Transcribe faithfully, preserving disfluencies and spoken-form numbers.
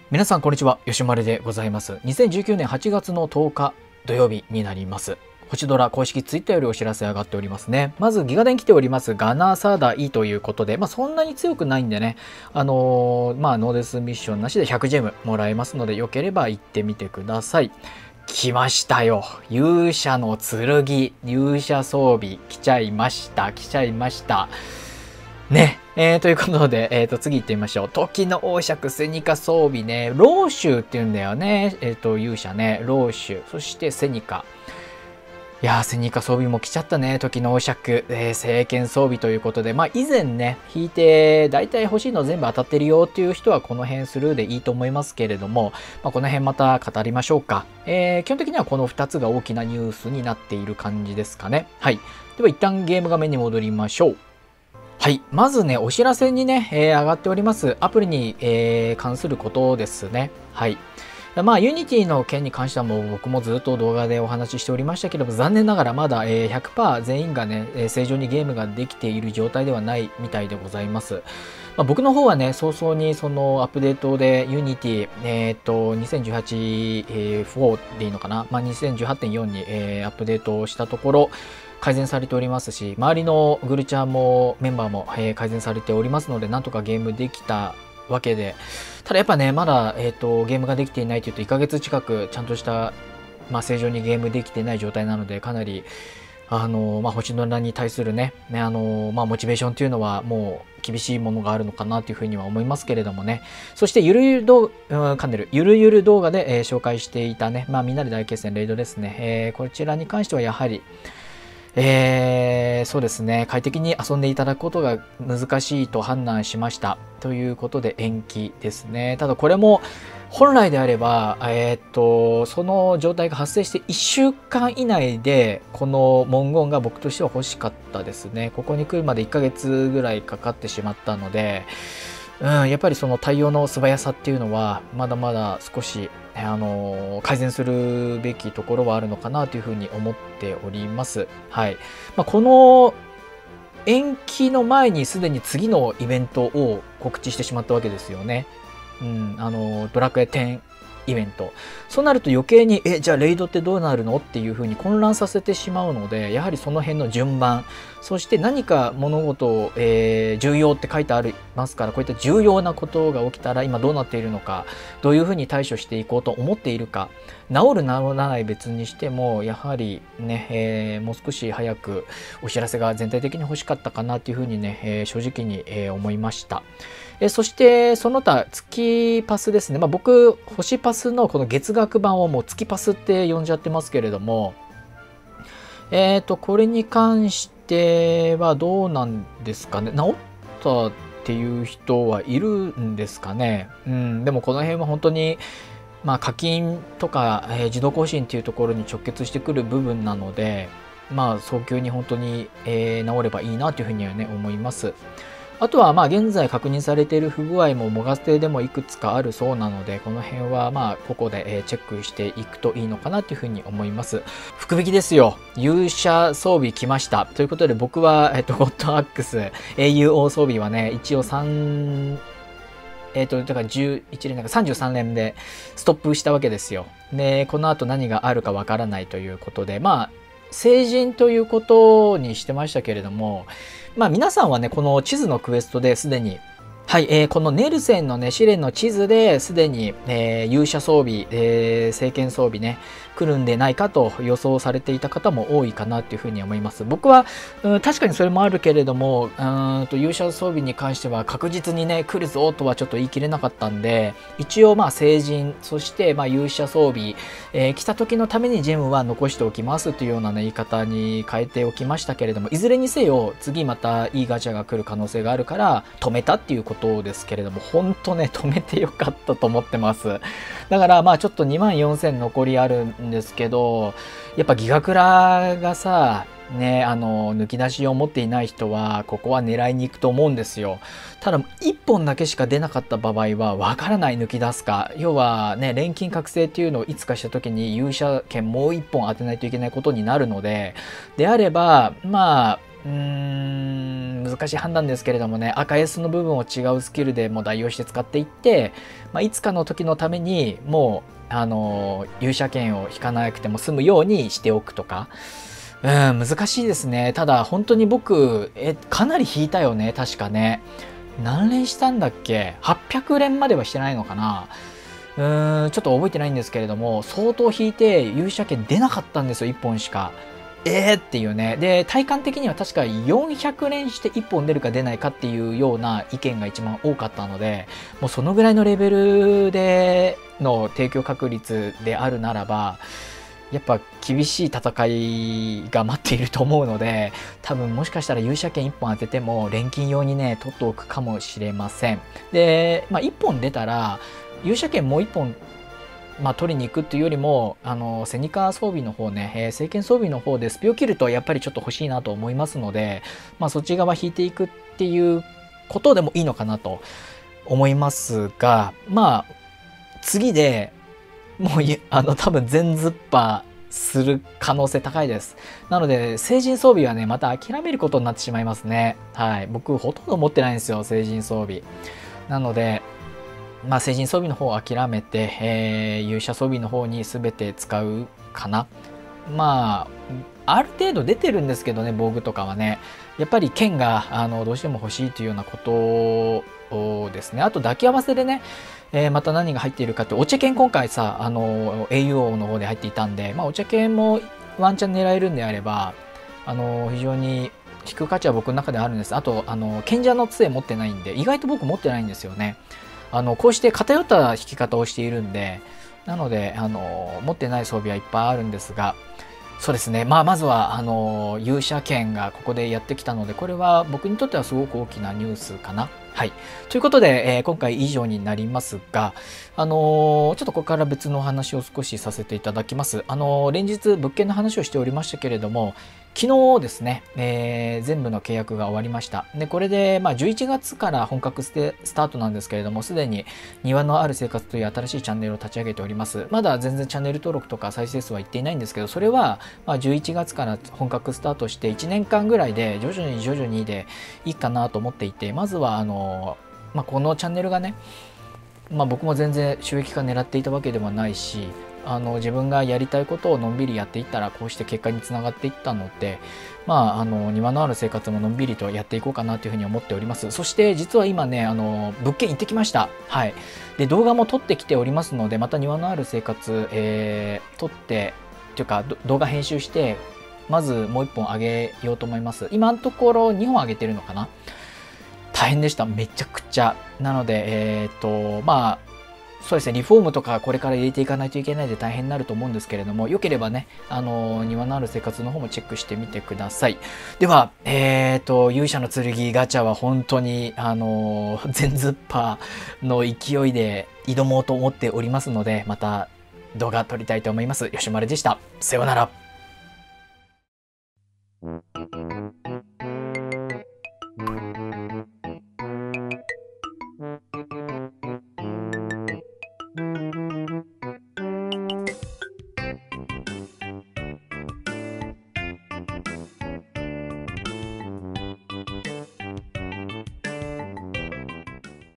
皆さんこんにちは、吉丸でございます。にせんじゅうきゅうねんはちがつのとおか土曜日になります。星ドラ公式ツイッターよりお知らせ上がっておりますね。まずギガ電来ておりますガナーサーダー E ということで、まあそんなに強くないんでね、あのー、まあノーデスミッションなしでひゃくジェムもらえますので、よければ行ってみてください。来ましたよ。勇者の剣、勇者装備来ちゃいました。来ちゃいました。ね。えー、ということで、えっ、ー、と、次行ってみましょう。時の王爵、セニカ装備ね。ローシュって言うんだよね。えっ、ー、と、勇者ね。ローシュ。そしてセニカ。いやー、セニカ装備も来ちゃったね。時の王爵、えー、聖剣装備ということで。まあ、以前ね、引いて、だいたい欲しいの全部当たってるよっていう人は、この辺スルーでいいと思いますけれども、まあ、この辺また語りましょうか。えー、基本的にはこのふたつが大きなニュースになっている感じですかね。はい。では、一旦ゲーム画面に戻りましょう。はい。まずね、お知らせにね、えー、上がっております。アプリに、えー、関することですね。はい。まあ、ユニティの件に関してはもう僕もずっと動画でお話ししておりましたけども、残念ながらまだ、えー、ひゃくパーセント 全員がね、正常にゲームができている状態ではないみたいでございます。まあ、僕の方はね、早々にそのアップデートでユニティ、えっ、ー、と、にせんじゅうはち、えー、フォーでいいのかな、まあ、にせんじゅうはちてんよん に、えー、アップデートをしたところ、改善されておりますし、周りのグルチャーもメンバーも、えー、改善されておりますので、なんとかゲームできたわけで、ただやっぱね、まだ、えーと、ゲームができていないというと、いっかげつ近くちゃんとした、まあ、正常にゲームできていない状態なので、かなり、あのー、まあ、星の名に対するね、ねあのー、まあ、モチベーションというのはもう厳しいものがあるのかなというふうには思いますけれどもね。そして、ゆるゆる動画、うん、噛んでる、ゆるゆる動画で、えー、紹介していたね、まあ、みんなで大決戦レイドですね。えー、こちらに関してはやはり、えー、そうですね。快適に遊んでいただくことが難しいと判断しました。ということで延期ですね。ただこれも本来であれば、えー、っと、その状態が発生していっしゅうかん以内で、この文言が僕としては欲しかったですね。ここに来るまでいっかげつぐらいかかってしまったので、うん、やっぱりその対応の素早さっていうのは、まだまだ少し、あの、改善するべきところはあるのかなというふうに思っております。はい。まあ、この延期の前にすでに次のイベントを告知してしまったわけですよね。うん、あの、ドラクエテンイベント。そうなると余計に、え、じゃあレイドってどうなるのっていうふうに混乱させてしまうので、やはりその辺の順番、そして何か物事を、えー、重要って書いてありますから、こういった重要なことが起きたら今どうなっているのか、どういうふうに対処していこうと思っているか、治る治らない別にしても、やはりね、えー、もう少し早くお知らせが全体的に欲しかったかなというふうにね、えー、正直に、えー、思いました。えそして、その他、月パスですね。まあ、僕、星パスのこの月額版をもう月パスって呼んじゃってますけれども、えっと、これに関してはどうなんですかね。治ったっていう人はいるんですかね。うん、でもこの辺は本当に、まあ、課金とか、えー、自動更新っていうところに直結してくる部分なので、まあ、早急に本当に、えー、治ればいいなというふうにはね、思います。あとは、まあ、現在確認されている不具合もモガステでもいくつかあるそうなので、この辺は、まあ、ここでチェックしていくといいのかなというふうに思います。福引きですよ。勇者装備来ました。ということで、僕は、えっと、ゴッドアックス、英雄王装備はね、一応さん、えっと、だからじゅういち連なんかさんじゅうさん連でストップしたわけですよ。で、この後何があるかわからないということで、まあ、成人ということにしてましたけれども、まあ皆さんはね、この地図のクエストですでに、はい、えー、このネルセンのね、試練の地図ですでに、えー、勇者装備、えー、聖剣装備ね、来るんでないかと予想されていた方も多いかなっていうふうに思います。僕は、うん、確かにそれもあるけれども、うんと勇者装備に関しては確実にね、来るぞとはちょっと言い切れなかったんで、一応まあ成人、そしてまあ勇者装備、えー、来た時のためにジェムは残しておきますというようなね、言い方に変えておきましたけれども、いずれにせよ、次またいいガチャが来る可能性があるから、止めたっていうことことですけれども、本当ね、止めてよかったと思ってます。だからまあちょっとにまんよんせん残りあるんですけど、やっぱギガクラがさ、ね、あの、抜き出しを持っていない人は、ここは狙いに行くと思うんですよ。ただ、いっぽんだけしか出なかった場合は、わからない抜き出すか。要はね、錬金覚醒っていうのをいつかした時に勇者剣もういっぽん当てないといけないことになるので、であれば、まあ、 うーん、難しい判断ですけれどもね、赤 S の部分を違うスキルでもう代用して使っていって、まあ、いつかの時のためにもう、あのー、勇者剣を引かなくても済むようにしておくとか。うん、難しいですね。ただ、本当に僕、え、かなり引いたよね、確かね。何連したんだっけ ?はっぴゃく 連まではしてないのかな。うーん、ちょっと覚えてないんですけれども、相当引いて勇者剣出なかったんですよ、いっぽんしか。えーっていうね。で、体感的には確かよんひゃく連していっぽん出るか出ないかっていうような意見が一番多かったので、もうそのぐらいのレベルでの提供確率であるならば、やっぱ厳しい戦いが待っていると思うので、多分もしかしたら勇者剣いっぽん当てても錬金用にね、取っておくかもしれません。で、まあいっぽん出たら、勇者剣もういっぽんまあ、取りに行くっていうよりも、あの、セニカ装備の方ね、えー、聖剣装備の方でスピを切るとやっぱりちょっと欲しいなと思いますので、まあ、そっち側引いていくっていうことでもいいのかなと思いますが、まあ、次でもうあの、多分全ズッパする可能性高いです。なので、聖人装備はね、また諦めることになってしまいますね。はい。僕、ほとんど持ってないんですよ、聖人装備。なので、まあ、聖人装備の方を諦めて、えー、勇者装備の方に全て使うかな。まあ、ある程度出てるんですけどね、防具とかはね。やっぱり剣があのどうしても欲しいというようなことをですね。あと抱き合わせでね、えー、また何が入っているかって、お茶剣今回さ、あの、エーユーオー の方で入っていたんで、まあ、お茶剣もワンチャン狙えるんであれば、あの、非常に引く価値は僕の中であるんです。あと、あの、賢者の杖持ってないんで、意外と僕持ってないんですよね。あのこうして偏った引き方をしているんで、なのであの持ってない装備はいっぱいあるんですが、そうですね、まあ、まずはあの勇者剣がここでやってきたので、これは僕にとってはすごく大きなニュースかな。はい。ということで、えー、今回以上になりますが、あのー、ちょっとここから別のお話を少しさせていただきます。あのー、連日物件の話をしておりましたけれども、昨日ですね、えー、全部の契約が終わりました。で、これで、まあ、じゅういちがつから本格ステスタートなんですけれども、すでに庭のある生活という新しいチャンネルを立ち上げております。まだ全然チャンネル登録とか再生数はいっていないんですけど、それは、まあ、じゅういちがつから本格スタートしていちねんかんぐらいで徐々に徐々にでいいかなと思っていて、まずは、あの、まあ、このチャンネルがね、まあ、僕も全然収益化狙っていたわけではないし、あの自分がやりたいことをのんびりやっていったらこうして結果につながっていったので、まあ、あの庭のある生活ものんびりとやっていこうかなというふうに思っております。そして実は今ね、あの物件行ってきました。はい。で、動画も撮ってきておりますので、また庭のある生活、えー、撮ってというか動画編集してまずもういっぽん上げようと思います。今のところにほん上げてるのかな。大変でした。めちゃくちゃ。なので、えっと、まあ、そうですね、リフォームとかこれから入れていかないといけないで大変になると思うんですけれども、よければね、あの、庭のある生活の方もチェックしてみてください。では、えっと、勇者の剣ガチャは本当に、あの、全ズッパーの勢いで挑もうと思っておりますので、また動画撮りたいと思います。よしまるでした。さようなら。